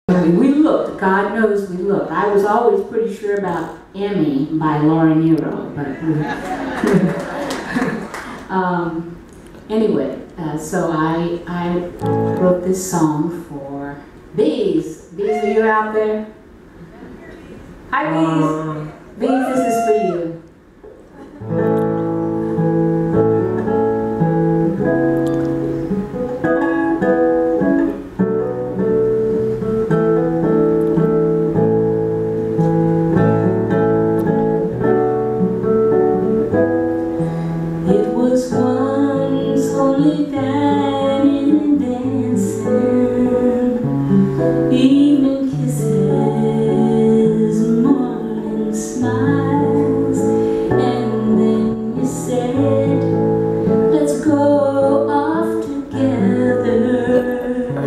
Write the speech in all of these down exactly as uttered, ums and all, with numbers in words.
We looked, God knows we looked. I was always pretty sure about Emmy by Laura Nyro, but um, anyway, uh, so I, I wrote this song for Bees. Bees, are you out there? Hi, Bees. Um, Bees, this is for you. It was once only dining and dancing, evening kisses, morning smiles, and then you said, let's go off together,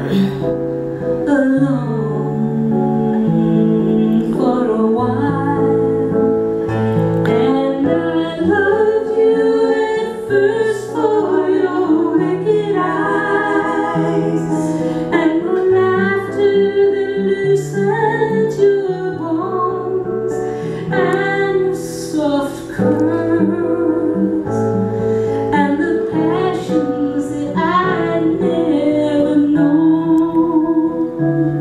alone for a while. And I loved you at first for your wicked eyes, and the laughter that loosened your bones, and your soft curls, and the passions that I'd never known.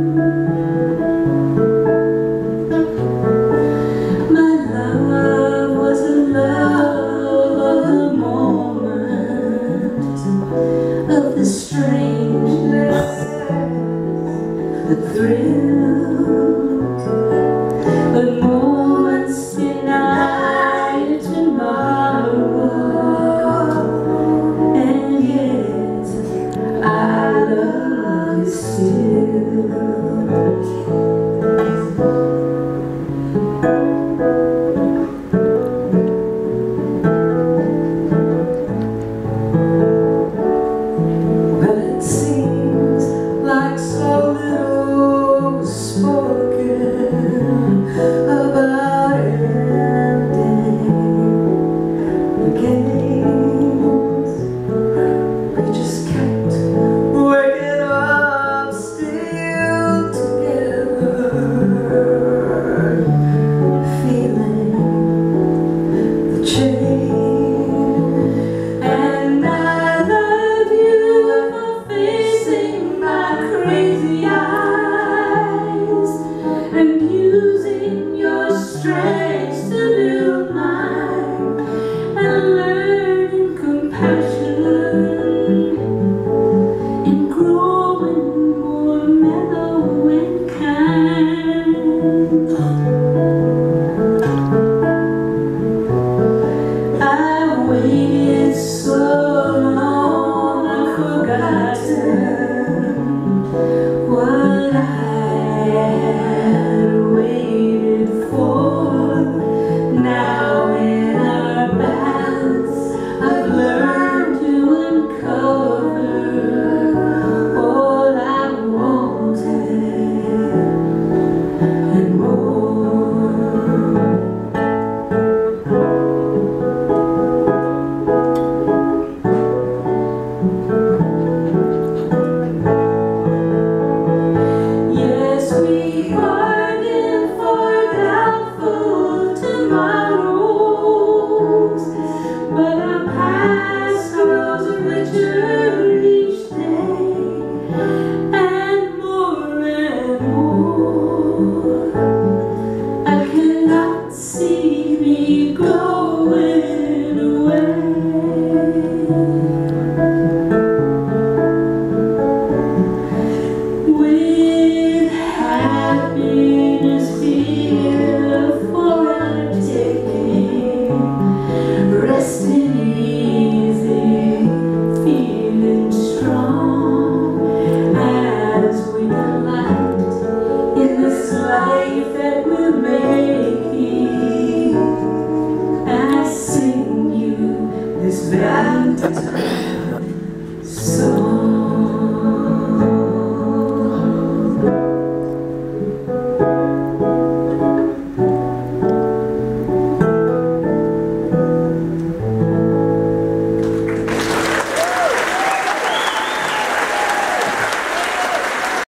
My love was the love of the moment, of the strangeness, the thrill.